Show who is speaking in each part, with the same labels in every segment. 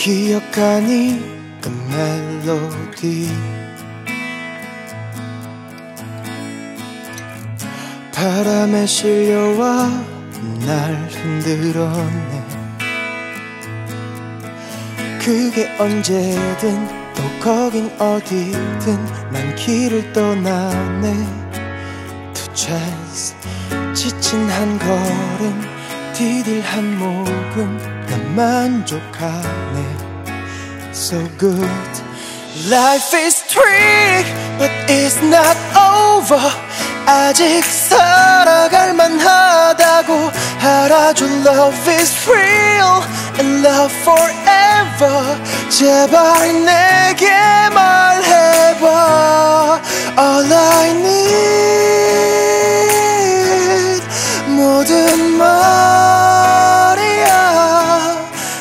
Speaker 1: 기억하니 그 멜로디 바람에 실려와 날 흔들었네. 그게 언제든 또 거긴 어디든 난 길을 떠나네. Two chance 지친 한 걸음 디딜 한 모금 난 만족하네. So good. Life is trick but it's not over. 아직 살아갈 만하다고 알아줘. Love is real and love forever. 제발 내게 말해봐. All I need 모든 말이야.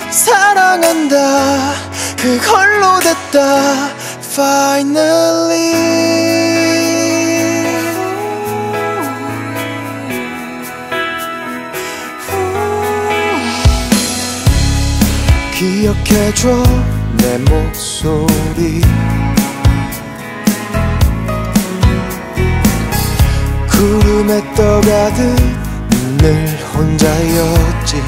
Speaker 1: 사랑한다 그걸로 됐다. Finally 기억해줘 내 목소리. 구름에 떠가듯 늘 혼자였지.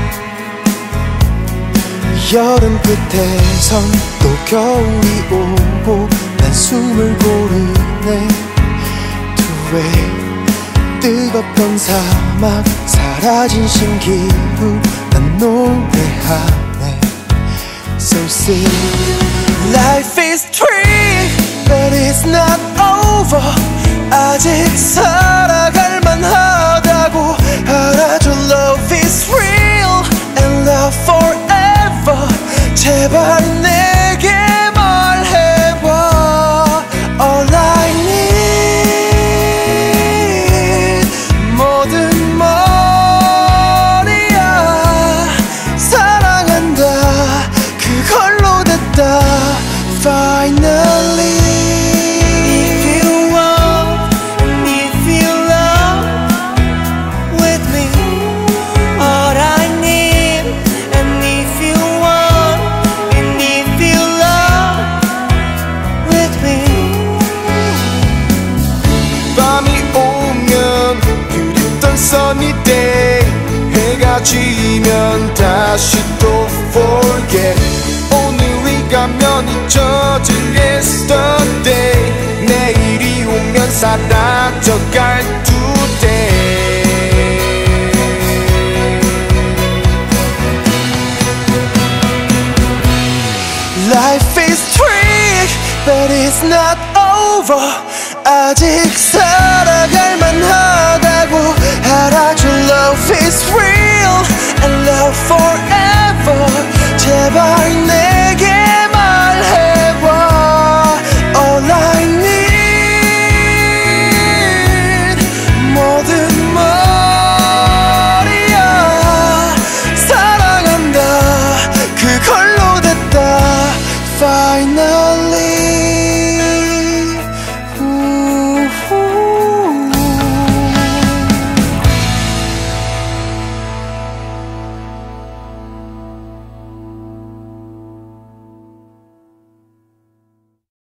Speaker 1: 여름 끝에선 또 겨울이 오고 난 숨을 고르네. Two-way 뜨겁던 사막 사라진 신기루 난 노래하네. So sing. Life is trick but it's not over. 아직 살아갈 만하다고 알아줘. Love is real and love forever. 제발 내게 말해봐. All I need 모든 말이야. 사랑한다 그걸로 됐다. Finally
Speaker 2: If you want and if you love with me, all I need. And if you want and if you love with me.
Speaker 1: 밤이 오면 그립던 sunny day. 해가 지면 다시 또 forget. 오늘이 가면 잊혀질 yesterday. 내일이 오면 사라져갈 today. Life is trick but it's not over. 아직 살아갈 만하다고 알아줘. Love is real and love forever. 제발 내